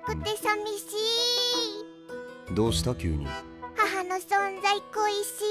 くて寂しい。 どうした急に。 母の存在恋し